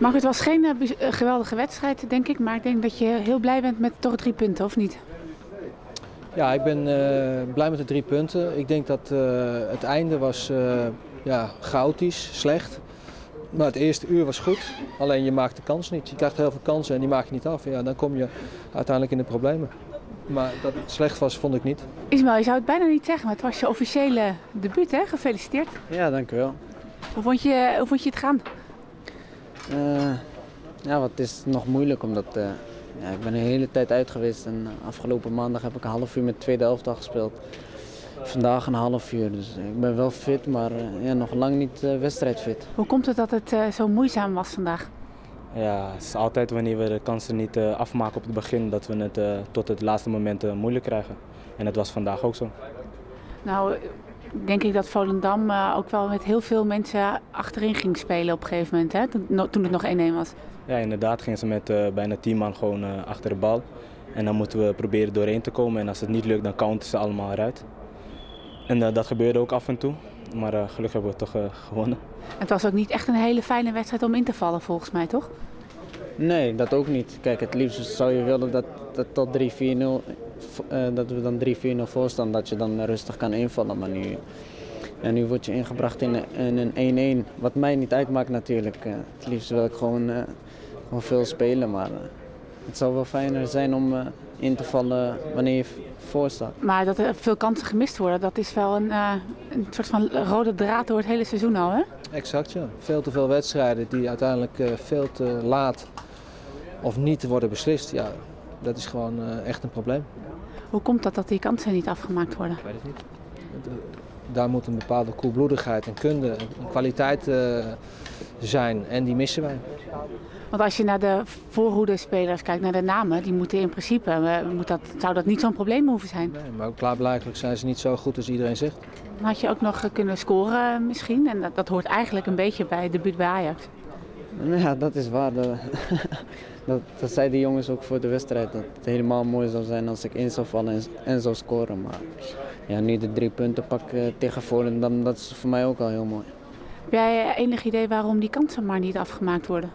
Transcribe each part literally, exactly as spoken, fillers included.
Maar het was geen uh, geweldige wedstrijd, denk ik. Maar ik denk dat je heel blij bent met toch drie punten, of niet? Ja, ik ben uh, blij met de drie punten. Ik denk dat uh, het einde was uh, ja, chaotisch, slecht. Maar het eerste uur was goed. Alleen je maakt de kans niet. Je krijgt heel veel kansen en die maak je niet af. Ja, dan kom je uiteindelijk in de problemen. Maar dat het slecht was, vond ik niet. Ismael, je zou het bijna niet zeggen, maar het was je officiële debuut, hè? Gefeliciteerd. Ja, dank u wel. Hoe vond je, hoe vond je het gaan? Uh, ja, wat is nog moeilijk, omdat uh, ja, ik ben de hele tijd uit geweest. En afgelopen maandag heb ik een half uur met de tweede elftal gespeeld. Vandaag een half uur, dus ik ben wel fit, maar uh, ja, nog lang niet uh, wedstrijdfit. Hoe komt het dat het uh, zo moeizaam was vandaag? Ja, het is altijd wanneer we de kansen niet uh, afmaken op het begin, dat we het uh, tot het laatste moment uh, moeilijk krijgen. En dat was vandaag ook zo. Nou, denk ik dat Volendam uh, ook wel met heel veel mensen achterin ging spelen op een gegeven moment, hè? Toen, toen het nog één-één was. Ja, inderdaad gingen ze met uh, bijna tien man gewoon uh, achter de bal. En dan moeten we proberen doorheen te komen en als het niet lukt, dan counteren ze allemaal eruit. En uh, dat gebeurde ook af en toe, maar uh, gelukkig hebben we toch uh, gewonnen. Het was ook niet echt een hele fijne wedstrijd om in te vallen volgens mij, toch? Nee, dat ook niet. Kijk, het liefst zou je willen dat, dat, tot drie vier nul, uh, dat we dan drie vier nul voor staan, dat je dan rustig kan invallen. Maar nu, ja, nu word je ingebracht in, in een één-één, wat mij niet uitmaakt natuurlijk. Uh, het liefst wil ik gewoon, uh, gewoon veel spelen, maar uh, het zou wel fijner zijn om uh, in te vallen wanneer je voor staat. Maar dat er veel kansen gemist worden, dat is wel een, uh, een soort van rode draad door het hele seizoen al, hè? Exact, ja. Veel te veel wedstrijden die uiteindelijk uh, veel te laat of niet worden beslist. Ja, dat is gewoon uh, echt een probleem. Hoe komt dat dat die kansen niet afgemaakt worden? Ik weet het niet. Daar moet een bepaalde koelbloedigheid en kunde en kwaliteit uh, zijn en die missen wij. Want als je naar de voorhoede-spelers kijkt, naar de namen, die moeten in principe, uh, moet dat, zou dat niet zo'n probleem hoeven zijn? Nee, maar ook klaarblijkelijk zijn ze niet zo goed als iedereen zegt. Dan had je ook nog kunnen scoren misschien en dat, dat hoort eigenlijk een beetje bij het debuut bij Ajax. Ja, dat is waar. Dat, dat, dat zeiden de jongens ook voor de wedstrijd. Dat het helemaal mooi zou zijn als ik in zou vallen en, en zou scoren. Maar ja, nu de drie punten pak uh, tegen Volendam, dat is voor mij ook al heel mooi. Heb jij enig idee waarom die kansen maar niet afgemaakt worden?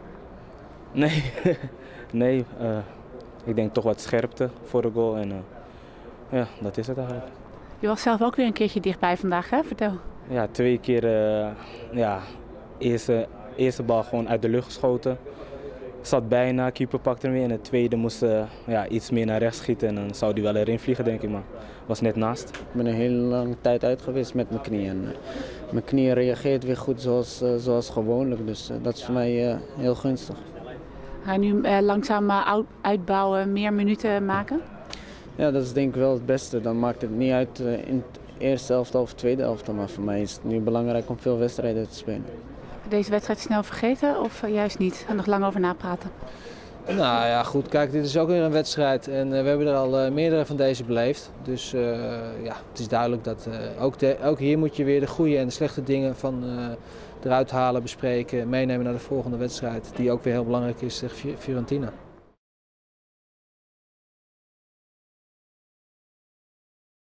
Nee, nee uh, ik denk toch wat scherpte voor de goal en uh, ja, dat is het eigenlijk. Je was zelf ook weer een keertje dichtbij vandaag, hè? Vertel. Ja, twee keer, uh, ja, eerste, eerste bal gewoon uit de lucht geschoten. Zat bijna, keeper pakte hem weer en de tweede moest uh, ja, iets meer naar rechts schieten en dan zou die wel erin vliegen denk ik, maar was net naast. Ik ben een hele lange tijd uit geweest met mijn knie en uh, mijn knie reageert weer goed zoals, uh, zoals gewoonlijk, dus uh, dat is voor mij uh, heel gunstig. Ga je nu uh, langzaam uh, uitbouwen, meer minuten maken? Ja, dat is denk ik wel het beste. Dan maakt het niet uit uh, in het eerste elftal of tweede elftal, maar voor mij is het nu belangrijk om veel wedstrijden te spelen. Deze wedstrijd snel vergeten of uh, juist niet? En nog lang over napraten? Nou ja, goed. Kijk, dit is ook weer een wedstrijd en uh, we hebben er al uh, meerdere van deze beleefd. Dus uh, ja, het is duidelijk dat uh, ook, de, ook hier moet je weer de goede en de slechte dingen van uh, eruit halen, bespreken, meenemen naar de volgende wedstrijd. Die ook weer heel belangrijk is tegen Fiorentina.